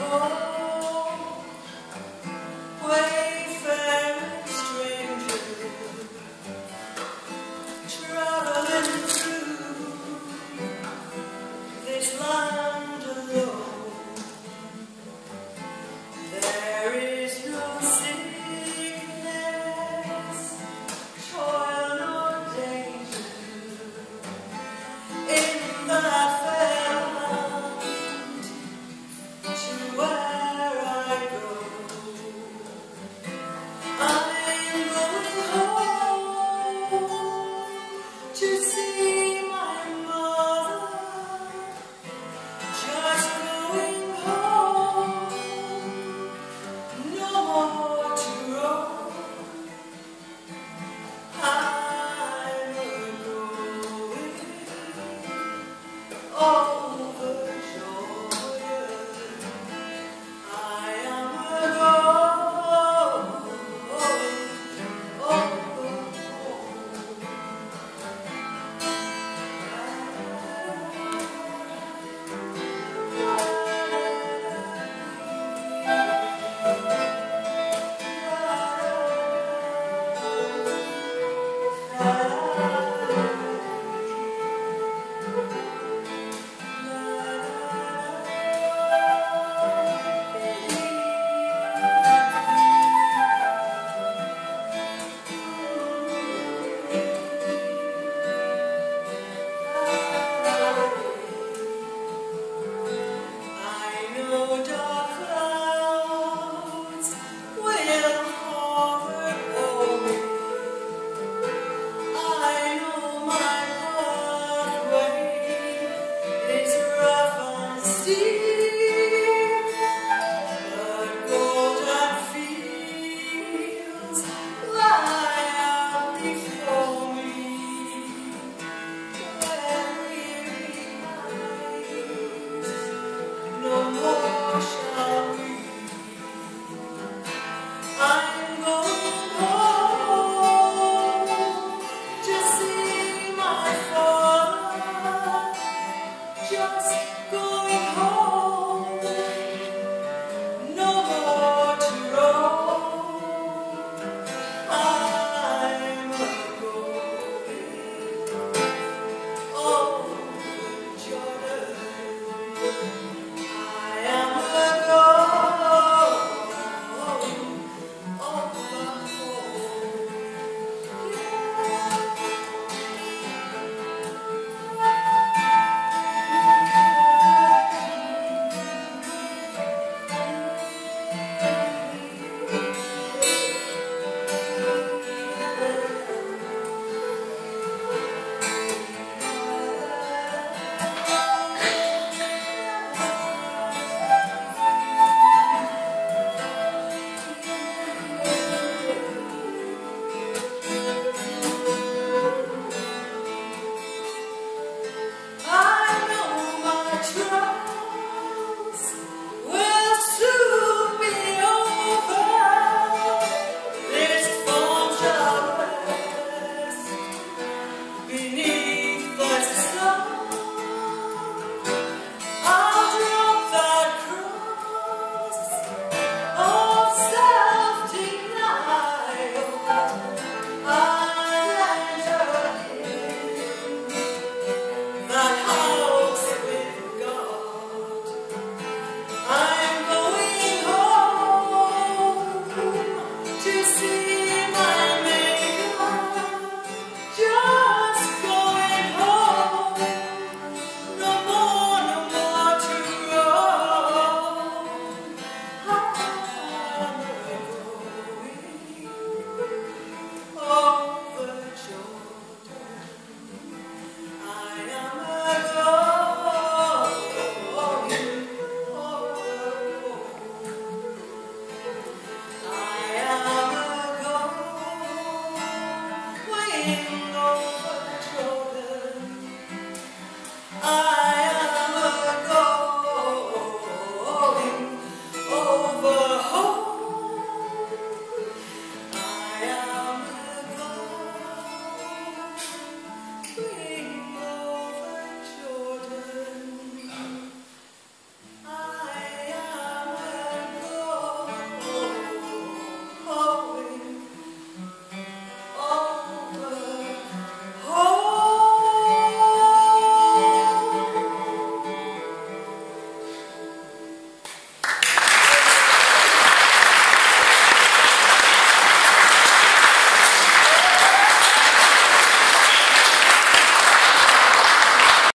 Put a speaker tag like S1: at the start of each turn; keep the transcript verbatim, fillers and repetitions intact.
S1: poor wayfaring stranger, traveling through this land alone. There is no sickness, toil nor danger in that fair land to where I go. I'm going home to see my mother, just going home, no more to roam. I'm going over Jordan. I am going over no dark clouds will hover over me. I know my pathway is rough and steep, but golden fields lie out before me, where weary eyes no more shall we. I'm going home to see my father, just